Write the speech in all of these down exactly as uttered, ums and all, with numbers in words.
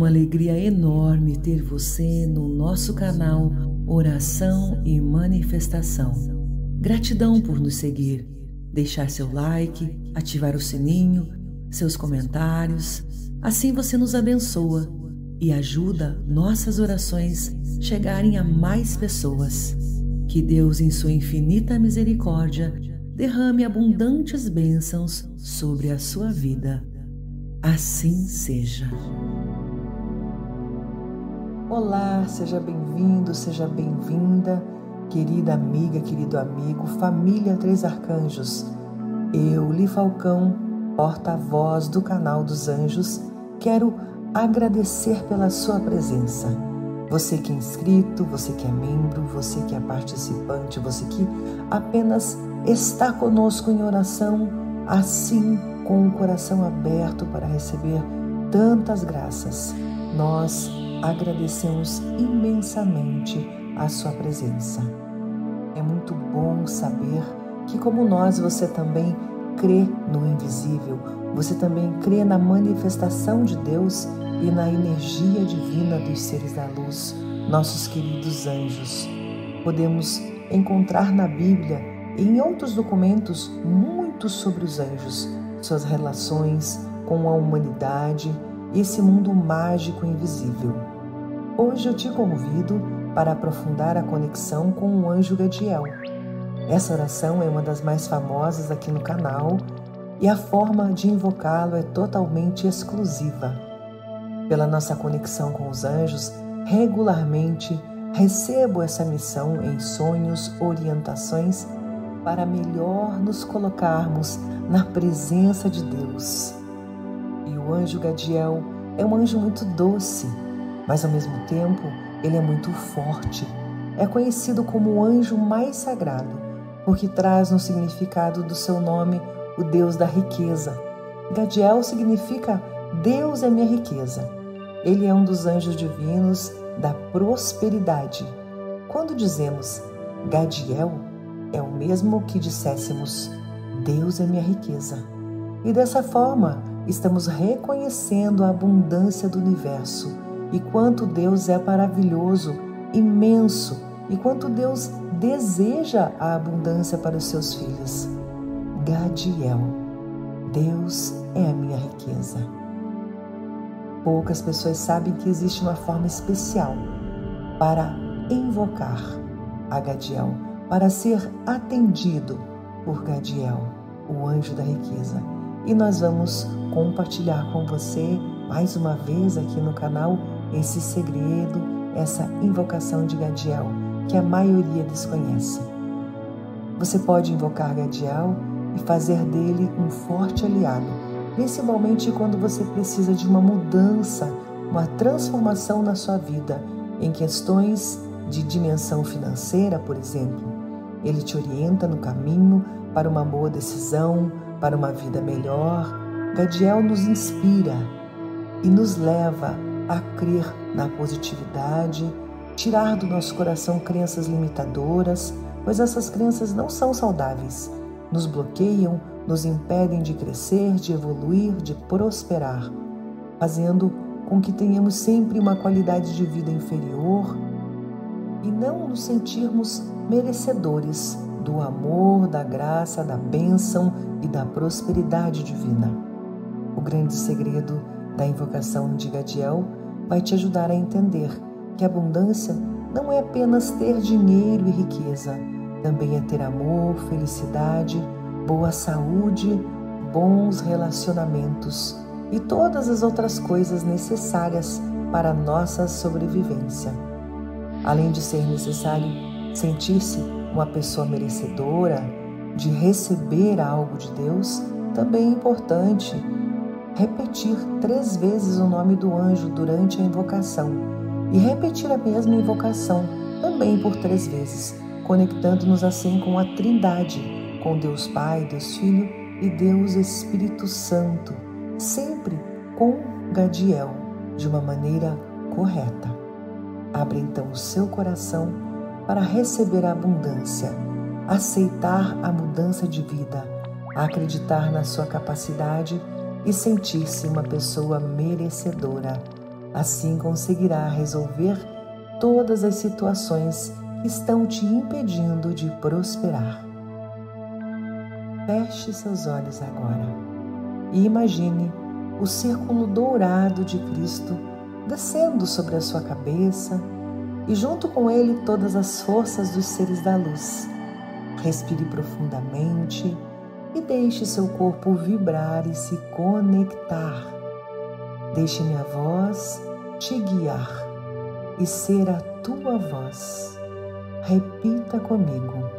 uma alegria enorme ter você no nosso canal Oração e Manifestação. Gratidão por nos seguir, deixar seu like, ativar o sininho, seus comentários. Assim você nos abençoa e ajuda nossas orações chegarem a mais pessoas. Que Deus, em sua infinita misericórdia, derrame abundantes bênçãos sobre a sua vida. Assim seja. Olá, seja bem-vindo, seja bem-vinda, querida amiga, querido amigo, família Três Arcanjos. Eu, Li Falcão, porta-voz do canal dos Anjos, quero agradecer pela sua presença. Você que é inscrito, você que é membro, você que é participante, você que apenas está conosco em oração, assim com o coração aberto para receber tantas graças. Nós agradecemos imensamente a sua presença. É muito bom saber que, como nós, você também crê no invisível, você também crê na manifestação de Deus e na energia divina dos seres da luz, nossos queridos anjos. Podemos encontrar na Bíblia e em outros documentos muito sobre os anjos, suas relações com a humanidade e esse mundo mágico e invisível. Hoje eu te convido para aprofundar a conexão com o anjo Gadiel. Essa oração é uma das mais famosas aqui no canal e a forma de invocá-lo é totalmente exclusiva. Pela nossa conexão com os anjos, regularmente recebo essa missão em sonhos, orientações para melhor nos colocarmos na presença de Deus. E o anjo Gadiel é um anjo muito doce, mas ao mesmo tempo ele é muito forte. É conhecido como o anjo mais sagrado, porque traz no significado do seu nome o Deus da riqueza. Gadiel significa Deus é minha riqueza. Ele é um dos anjos divinos da prosperidade. Quando dizemos Gadiel, é o mesmo que disséssemos Deus é minha riqueza. E dessa forma, estamos reconhecendo a abundância do universo e quanto Deus é maravilhoso, imenso, e quanto Deus deseja a abundância para os seus filhos. Gadiel, Deus é a minha riqueza. Poucas pessoas sabem que existe uma forma especial para invocar a Gadiel, para ser atendido por Gadiel, o anjo da riqueza. E nós vamos compartilhar com você, mais uma vez aqui no canal, esse segredo, essa invocação de Gadiel, que a maioria desconhece. Você pode invocar Gadiel e fazer dele um forte aliado, principalmente quando você precisa de uma mudança, uma transformação na sua vida, em questões de dimensão financeira, por exemplo. Ele te orienta no caminho para uma boa decisão, para uma vida melhor. Gadiel nos inspira e nos leva a crer na positividade, tirar do nosso coração crenças limitadoras, pois essas crenças não são saudáveis, nos bloqueiam, nos impedem de crescer, de evoluir, de prosperar, fazendo com que tenhamos sempre uma qualidade de vida inferior e não nos sentirmos merecedores do amor, da graça, da bênção e da prosperidade divina. O grande segredo da invocação de Gadiel vai te ajudar a entender que a abundância não é apenas ter dinheiro e riqueza, também é ter amor, felicidade, boa saúde, bons relacionamentos e todas as outras coisas necessárias para a nossa sobrevivência. Além de ser necessário sentir-se uma pessoa merecedora de receber algo de Deus, também é importante repetir três vezes o nome do anjo durante a invocação e repetir a mesma invocação também por três vezes, conectando-nos assim com a Trindade, com Deus Pai, Deus Filho e Deus Espírito Santo, sempre com Gadiel, de uma maneira correta. Abra então o seu coração para receber a abundância, aceitar a mudança de vida, acreditar na sua capacidade e sentir-se uma pessoa merecedora Assim conseguirá resolver todas as situações que estão te impedindo de prosperar. Feche seus olhos agora e imagine o círculo dourado de Cristo descendo sobre a sua cabeça e junto com ele todas as forças dos seres da luz. Respire profundamente e deixe seu corpo vibrar e se conectar. Deixe minha voz te guiar e ser a tua voz. Repita comigo.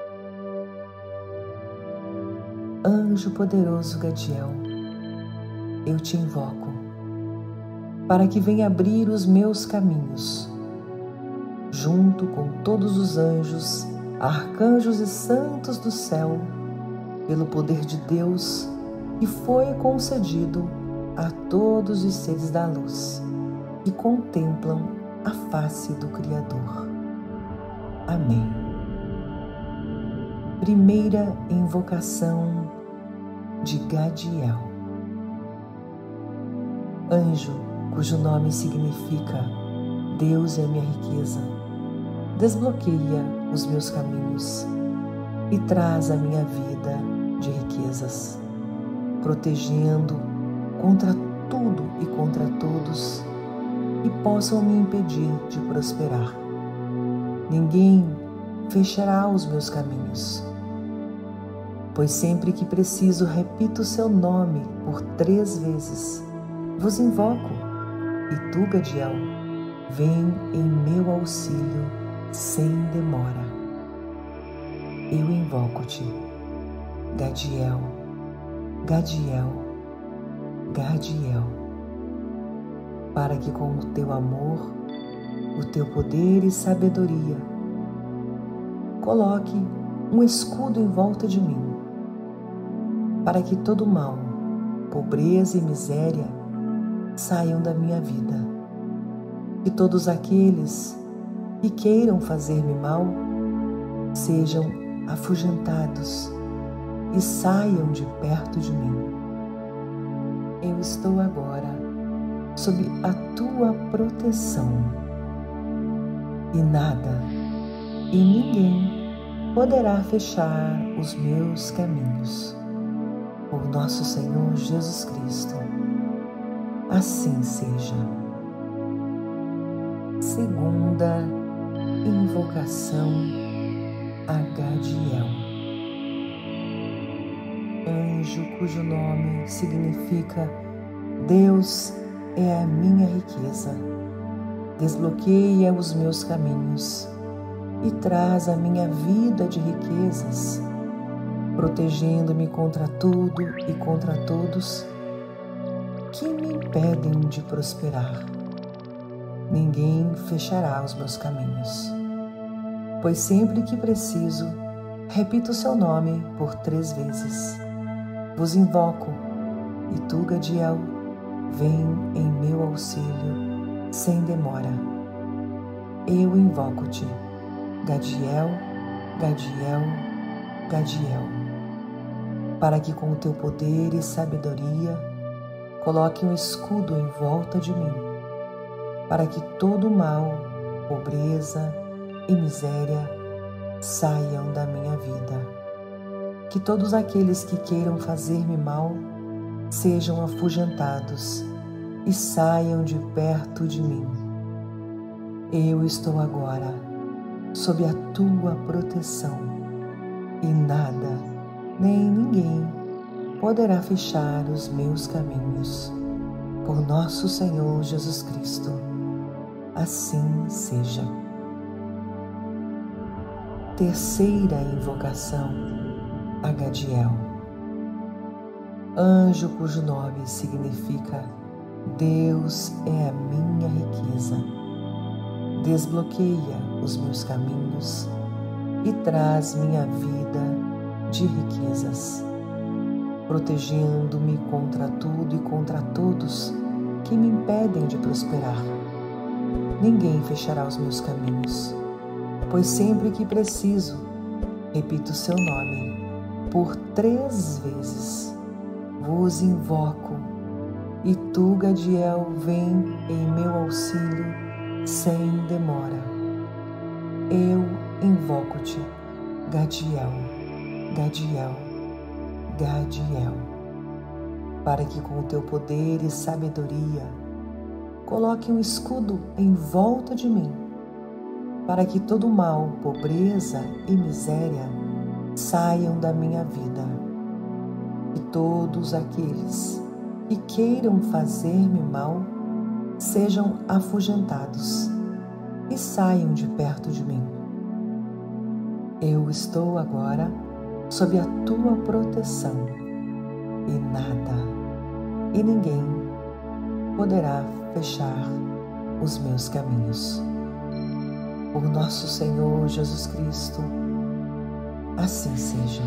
Anjo poderoso Gadiel, eu te invoco para que venha abrir os meus caminhos, junto com todos os anjos, arcanjos e santos do céu, pelo poder de Deus que foi concedido a todos os seres da luz que contemplam a face do Criador. Amém. Primeira invocação de Gadiel. Anjo, cujo nome significa Deus é minha riqueza, desbloqueia os meus caminhos e traz a minha vida de riquezas, protegendo contra tudo e contra todos que possam me impedir de prosperar. Ninguém fechará os meus caminhos, pois sempre que preciso repito o seu nome por três vezes. Vos invoco, e tu, Gadiel, vem em meu auxílio sem demora. Eu invoco-te, Gadiel, Gadiel, Gadiel, para que com o teu amor, o teu poder e sabedoria, coloque um escudo em volta de mim, para que todo mal, pobreza e miséria saiam da minha vida, e todos aqueles que queiram fazer-me mal sejam afugentados e saiam de perto de mim. Eu estou agora sob a tua proteção, e nada e ninguém poderá fechar os meus caminhos. Por nosso Senhor Jesus Cristo, assim seja. Segunda invocação a Gadiel. Anjo cujo nome significa Deus é a minha riqueza, desbloqueia os meus caminhos e traz a minha vida de riquezas, protegendo-me contra tudo e contra todos que me impedem de prosperar. Ninguém fechará os meus caminhos, pois sempre que preciso, repito o seu nome por três vezes. Vos invoco, e tu, Gadiel, vem em meu auxílio sem demora. Eu invoco-te, Gadiel, Gadiel, Gadiel, para que com o teu poder e sabedoria coloque um escudo em volta de mim, para que todo mal, pobreza e miséria saiam da minha vida. Que todos aqueles que queiram fazer-me mal sejam afugentados e saiam de perto de mim. Eu estou agora sob a tua proteção, e nada nem ninguém poderá fechar os meus caminhos. Por nosso Senhor Jesus Cristo, assim seja. Terceira invocação a Gadiel. Anjo cujo nome significa Deus é a minha riqueza, desbloqueia os meus caminhos e traz minha vida de riquezas, protegendo-me contra tudo e contra todos que me impedem de prosperar. Ninguém fechará os meus caminhos, pois sempre que preciso, repito o seu nome por três vezes. Vos invoco, e tu, Gadiel, vem em meu auxílio sem demora. Eu invoco-te, Gadiel, Gadiel, Gadiel, para que com o teu poder e sabedoria coloque um escudo em volta de mim, para que todo mal, pobreza e miséria saiam da minha vida, e todos aqueles que queiram fazer-me mal sejam afugentados e saiam de perto de mim. Eu estou agora sob a tua proteção, e nada e ninguém poderá fechar os meus caminhos. Por nosso Senhor Jesus Cristo, assim seja.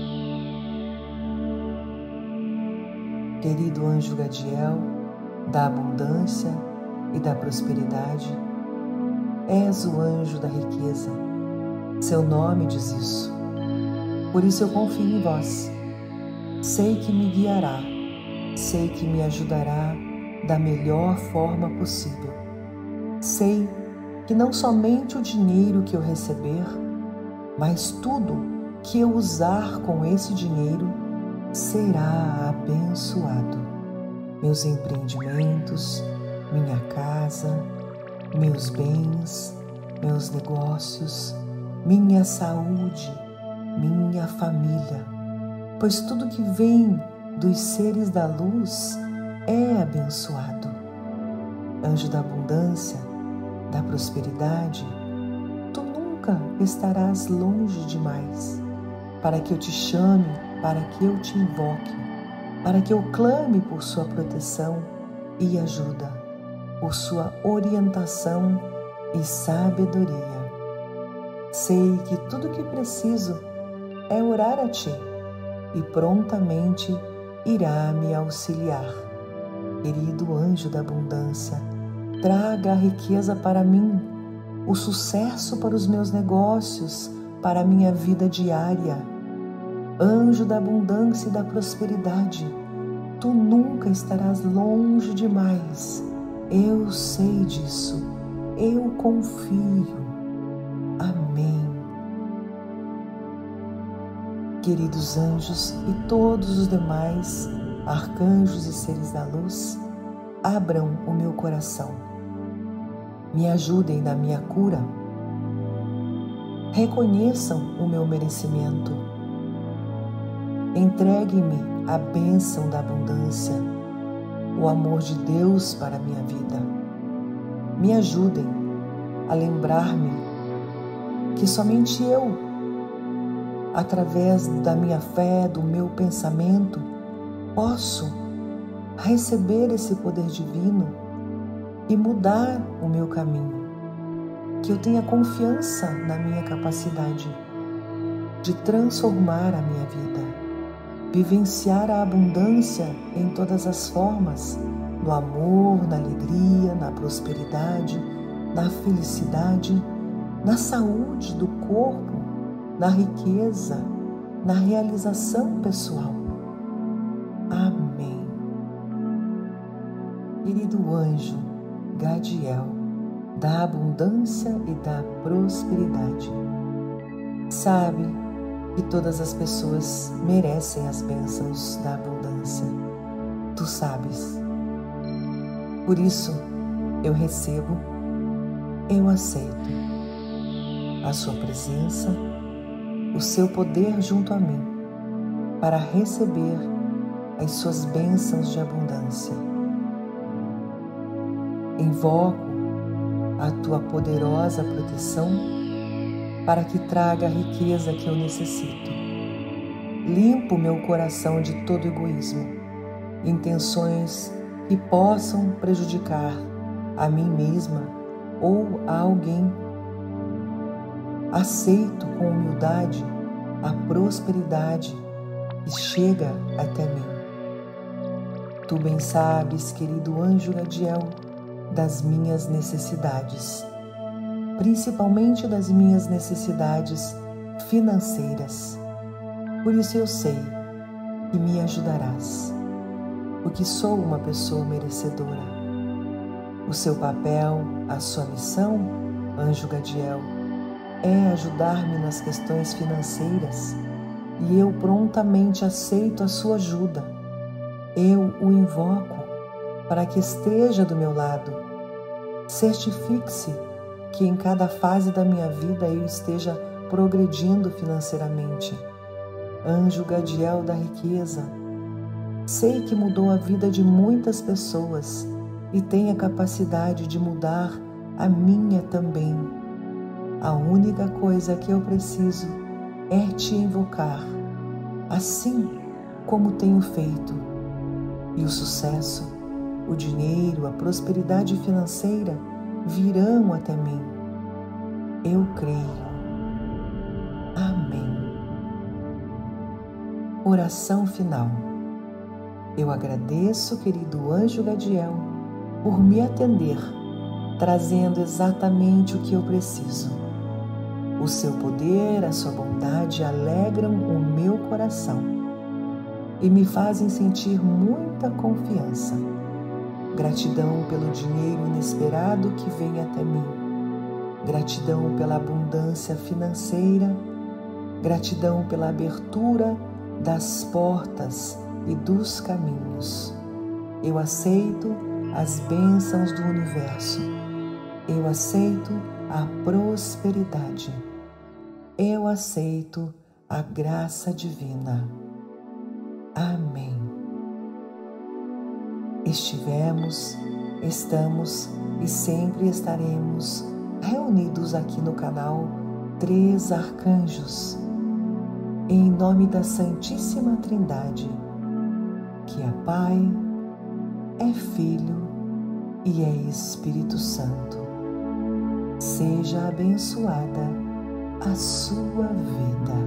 Querido anjo Gadiel, da abundância e da prosperidade, és o anjo da riqueza. Seu nome diz isso. Por isso eu confio em vós. Sei que me guiará, sei que me ajudará da melhor forma possível. Sei que não somente o dinheiro que eu receber, mas tudo que eu usar com esse dinheiro será abençoado. Meus empreendimentos, minha casa, meus bens, meus negócios, minha saúde, minha família, pois tudo que vem dos seres da luz é abençoado. Anjo da abundância, da prosperidade, tu nunca estarás longe demais para que eu te chame, para que eu te invoque, para que eu clame por sua proteção e ajuda, por sua orientação e sabedoria. Sei que tudo que preciso é orar a ti e prontamente irá me auxiliar. Querido anjo da abundância, traga a riqueza para mim, o sucesso para os meus negócios, para a minha vida diária. Anjo da abundância e da prosperidade, tu nunca estarás longe demais. Eu sei disso, eu confio. Amém. Queridos anjos e todos os demais arcanjos e seres da luz, abram o meu coração, me ajudem na minha cura, reconheçam o meu merecimento, entreguem-me a bênção da abundância, o amor de Deus para a minha vida. Me ajudem a lembrar-me que somente eu, através da minha fé, do meu pensamento, posso receber esse poder divino e mudar o meu caminho. Que eu tenha confiança na minha capacidade de transformar a minha vida, vivenciar a abundância em todas as formas, no amor, na alegria, na prosperidade, na felicidade, na saúde do corpo, na riqueza, na realização pessoal. Amém. Querido anjo Gadiel, da abundância e da prosperidade, sabe que todas as pessoas merecem as bênçãos da abundância. Tu sabes. Por isso, eu recebo, eu aceito a sua presença, o seu poder junto a mim, para receber as suas bênçãos de abundância. Invoco a tua poderosa proteção para que traga a riqueza que eu necessito. Limpo meu coração de todo egoísmo, intenções que possam prejudicar a mim mesma ou a alguém. Aceito com humildade a prosperidade que chega até mim. Tu bem sabes, querido anjo Gadiel, das minhas necessidades, principalmente das minhas necessidades financeiras. Por isso eu sei que me ajudarás. porque sou uma pessoa merecedora. O seu papel, a sua missão, Anjo Gadiel, é ajudar-me nas questões financeiras e eu prontamente aceito a sua ajuda. Eu o invoco para que esteja do meu lado. Certifique-se que em cada fase da minha vida eu esteja progredindo financeiramente. Anjo Gadiel da riqueza, sei que mudou a vida de muitas pessoas e tem a capacidade de mudar a minha também. A única coisa que eu preciso é te invocar, assim como tenho feito. E o sucesso, o dinheiro, a prosperidade financeira virão até mim. Eu creio. Amém. Oração final. Eu agradeço, querido Anjo Gadiel, por me atender, trazendo exatamente o que eu preciso. O seu poder, a sua bondade alegram o meu coração e me fazem sentir muita confiança. Gratidão pelo dinheiro inesperado que vem até mim. Gratidão pela abundância financeira. Gratidão pela abertura das portas e dos caminhos. Eu aceito as bênçãos do universo. Eu aceito a prosperidade. Eu aceito a graça divina. Amém. Estivemos, estamos e sempre estaremos reunidos aqui no canal Três Arcanjos, em nome da Santíssima Trindade, que é Pai, é Filho e é Espírito Santo. Seja abençoada a sua vida.